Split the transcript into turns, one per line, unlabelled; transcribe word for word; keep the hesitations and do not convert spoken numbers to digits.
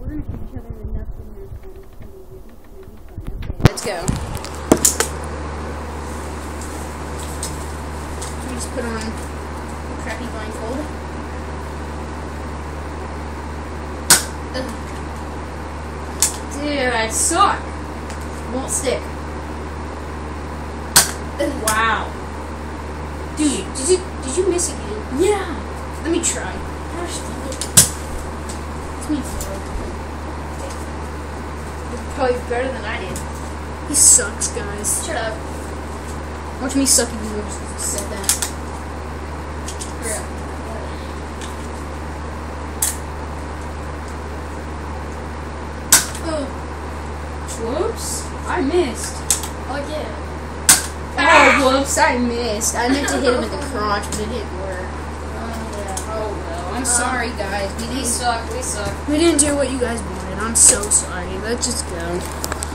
we're gonna give each other enough in there.
Let's go. Can we just put on a crappy blindfold? Ugh. Dude, I suck. Won't stick. Ugh. Wow. Dude, did you did you miss again? Yeah. Let me try. Gosh, it's me. Probably better than I did. He sucks, guys. Shut up. Watch me suck even worse because I said that. Yeah. Oh. Whoops. I missed. Again. Oh, whoops. I missed. I meant to hit him in the crotch, but it didn't work. Oh, yeah. Oh, well. I'm sorry, guys. We didn't
We suck. We suck.
We didn't do what you guys wanted. I'm so sorry. Let's just go.